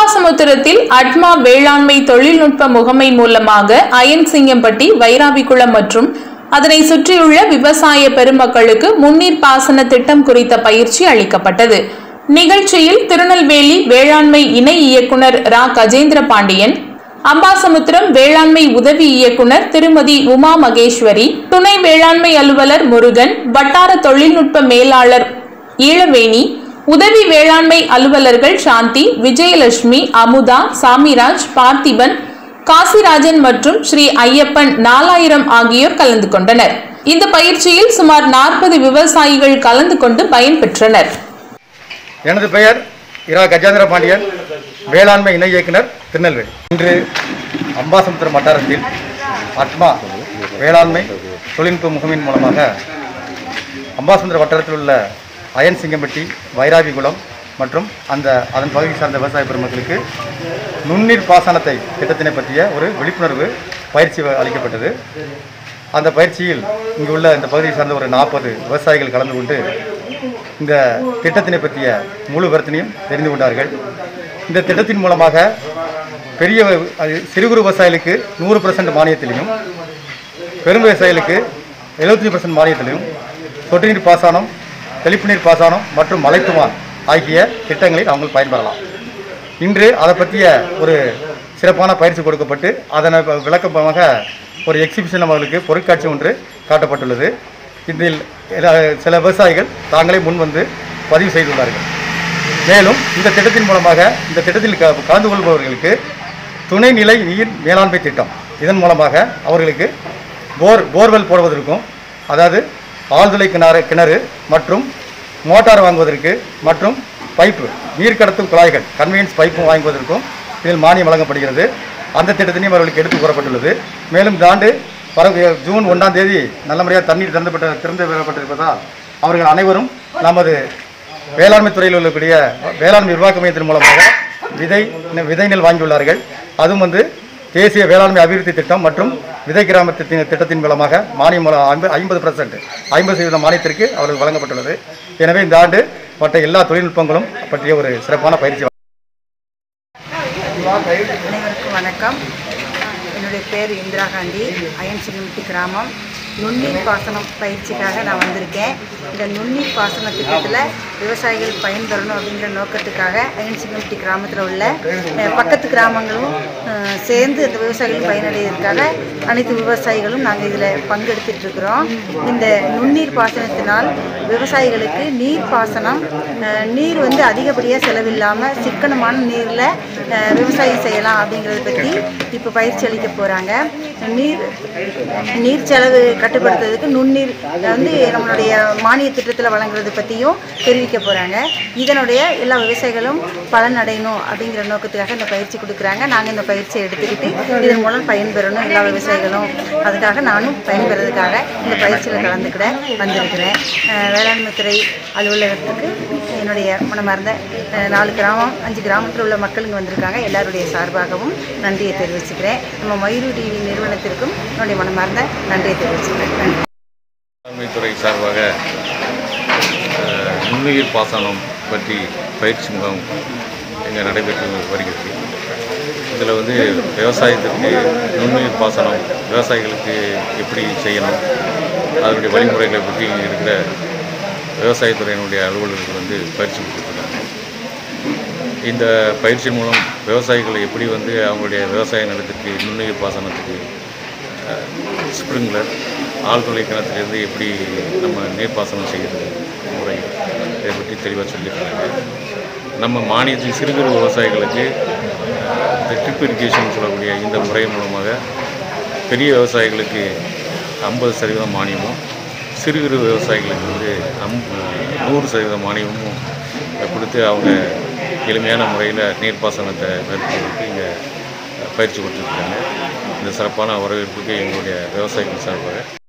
அம்பாசமுத்திரத்தில் ATMA வேளாண்மை தொழில்நுட்ப முகமை மூலமாக அயன் சிங்கம்பட்டி, வைராவிக்குளம் மற்றும் அதனை சுற்றியுள்ள விவசாய பெருமக்களுக்கு முன்னீர் பாசன திட்டம் குறித்த பயிற்சி அளிக்கப்பட்டது. நிகழ்ச்சியில் திருநெல்வேலி வேளாண்மை இணை இயக்குனர் ரா கஜேந்திர பாண்டியன், அம்பாசமுத்திரம் வேளாண்மை உதவி இயக்குனர் திருமதி உமா மகேஸ்வரி, துணை வேளாண்மை அலுவலர் முருகன், வட்டார தொழில்நுட்ப மேலாளர் ஈழவேணி, உதவி வேளாண்மை அலுவலர்கள் சாந்தி, விஜயலட்சுமி, அமுதா, சாமிராஜ், பார்த்திபன், காசிராஜன் மற்றும் ஸ்ரீ ஐயப்பன் 4000 ஆகியோர் கலந்து கொண்டனர். இந்த பயிற்சியில் சுமார் 40 விவசாயிகள் கலந்து கொண்டு பயன்பெற்றனர். எனது பெயர் இரா கஜேந்திர பாண்டியன், வேளாண்மை இணை இயக்குனர், திருநெல்வேலி. இன்று அம்பாசமுத்திரம் வட்டாரத்தில் ATMA வேளாண்மை தொழில்நுட்ப முகமையின் மூலமாக அம்பாசமுத்திரம் வட்டாரத்தில் உள்ள அயன் சிங்கம்பட்டி, வைராவிக்குளம் மற்றும் அதன் பகுதி சார்ந்த விவசாய பெருமக்களுக்கு நுண்ணீர் பாசனத்தை திட்டத்தினை பற்றிய ஒரு விழிப்புணர்வு பயிற்சி அளிக்கப்பட்டது. அந்த பயிற்சியில் இங்குள்ள இந்த பகுதியை சார்ந்த ஒரு 40 விவசாயிகள் கலந்து கொண்டு இந்த திட்டத்தினை பற்றிய முழு விவரத்தினையும் தெரிந்து கொண்டார்கள். இந்த திட்டத்தின் மூலமாக பெரிய சிறு குறு விவசாயிகளுக்கு 100% மானியத்திலையும், பெரும் விவசாயிகளுக்கு 75% மானியத்திலையும் சொட்டு நீர் பாசனம், தெளிப்பு நீர் பாசனம் மற்றும் மலைத்துவான் ஆகிய திட்டங்களில் அவங்க பயன்பெறலாம். இன்று அதை பற்றிய ஒரு சிறப்பான பயிற்சி கொடுக்கப்பட்டு அதனை விளக்கமாக ஒரு எக்ஸிபிஷன் அவர்களுக்கு பொருட்காட்சி ஒன்று காட்டப்பட்டுள்ளது. இதில் சில விவசாயிகள் தாங்களே முன் வந்து பதிவு செய்துள்ளார்கள். மேலும் இந்த திட்டத்தின் மூலமாக இந்த திட்டத்தில் கலந்து கொள்பவர்களுக்கு துணைநிலை நீர் மேலாண்மை திட்டம், இதன் மூலமாக அவர்களுக்கு போர்வெல் போடுவதற்கும், அதாவது ஆழ்துளை கிணறு மற்றும் மோட்டார் வாங்குவதற்கு மற்றும் பைப்பு நீர் கடத்தும் குழாய்கள் கன்வீனியன்ஸ் பைப்பும் வாங்குவதற்கும் இதில் மானியம் வழங்கப்படுகிறது. அந்த திட்டத்தினையும் அவர்களுக்கு எடுத்து கூறப்பட்டுள்ளது. மேலும் இந்த ஆண்டு ஜூன் 1ஆம் தேதி நல்ல முறையாக தண்ணீர் திறந்து விடப்பட்டிருப்பதால் அவர்கள் அனைவரும் நமது வேளாண்மை துறையில் உள்ளக்கூடிய வேளாண்மை விரிவாக்க மையத்தின் மூலமாக விதை நெல் வாங்கியுள்ளார்கள். அதுவும் தேசிய வேளாண்மை அபிவிருத்தி திட்டம் மற்றும் விதை கிராம திட்டத்தின் மூலமாக மானியம் 50% மானியத்திற்கு அவர்கள் வழங்கப்பட்டுள்ளது. எனவே இந்த ஆண்டு மற்ற எல்லா தொழில்நுட்பங்களும் பற்றிய ஒரு சிறப்பான பயிற்சி. அனைவருக்கும் வணக்கம். என்னுடைய பேர் இந்திரா காந்தி, அயன் சிங்கம்பட்டி கிராமம். நுண்ணீர் பாசனம் பயிற்சிக்காக நான் வந்திருக்கேன். இந்த நுண்ணீர் பாசன திட்டத்தில் விவசாயிகள் பயன்பெறணும் அப்படிங்கிற நோக்கத்துக்காக அயன் சிங்கம்பட்டி கிராமத்தில் உள்ள பக்கத்து கிராமங்களும் சேர்ந்து இந்த விவசாயிகள் பயனடைவதற்காக அனைத்து விவசாயிகளும் நாங்கள் இதில் பங்கெடுத்துட்டு இருக்கிறோம். இந்த நுண்ணீர் பாசனத்தினால் விவசாயிகளுக்கு நீர் பாசனம், நீர் அதிகப்படியாக செலவில்லாமல் சிக்கனமான நீரில் விவசாயம் செய்யலாம் அப்படிங்கிறத பற்றி இப்போ பயிற்சி அளிக்க போகிறாங்க. நீர் செலவு கட்டுப்படுத்துறதுக்கு நுண்ணீர் நம்மளுடைய மானிய திட்டத்தில் வழங்குறது பற்றியும் தெரிவிக்க போகிறாங்க. இதனுடைய எல்லா விவசாயிகளும் பலன் அடையணும் அப்படிங்கிற நோக்கத்துக்காக இந்த பயிற்சி கொடுக்குறாங்க. நாங்கள் இந்த பயிற்சியை எடுத்துக்கிட்டு இதன் மூலம் பயன்பெறணும் எல்லா விவசாயிகளும், அதுக்காக நானும் பயன்பெறதுக்காக இந்த பயிற்சியில் கலந்துக்கிட வந்திருக்கிறேன். வேளாண்மை துறை அலுவலகத்துக்கு என்னுடைய மனமார்ந்த 4 கிராமம் 5 கிராமத்தில் உள்ள மக்கள் இங்கே வந்திருக்காங்க. எல்லாருடைய சார்பாகவும் நன்றியை தெரிவிச்சுக்கிறேன். நம்ம மயூரு டிவி நிறுவனத்திற்கும் என்னுடைய மனமார்ந்த நன்றியை தெரிவிச்சுக்கிறேன். வேளாண்மை துறை சார்பாக நுண்ணுயிர் பாசனம் பற்றி பயிற்சி முகாம் இங்கே நடைபெற்று வருகிறது. இதில் விவசாயத்திற்கு நுண்ணுயிர் பாசனம் விவசாயிகளுக்கு எப்படி செய்யணும், அதனுடைய வழிமுறைகளை பற்றி இருக்கிற விவசாயத்துறையினுடைய அலுவலர்கள் பயிற்சி கொடுத்துருக்காங்க. இந்த பயிற்சியின் மூலம் விவசாயிகள் எப்படி அவங்களுடைய விவசாய நிலத்திற்கு நுண்ணுயிர் பாசனத்துக்கு ஸ்ப்ரிங்க்லர், ஆழ்துளை கிணத்துலேருந்து எப்படி நம்ம நீர்ப்பாசனம் செய்கிறது முறை, இதை பற்றி தெளிவாக சொல்லியிருக்காங்க. நம்ம மானியத்தில் சிறு குறு விவசாயிகளுக்கு இந்த ட்ரிப் இரிகேஷன் சொல்லக்கூடிய இந்த முறை மூலமாக பெரிய விவசாயிகளுக்கு 50% மானியமும், சிறு குறு விவசாயிகளுக்கு 100% மானியமும் கொடுத்து அவங்க எளிமையான முறையில் நீர்ப்பாசனத்தை மேற்கொள்வதற்கு இங்கே பயிற்சி கொடுத்துருக்காங்க. இந்த சிறப்பான வரவேற்புக்கு எங்களுடைய விவசாயிகள் சார்பாக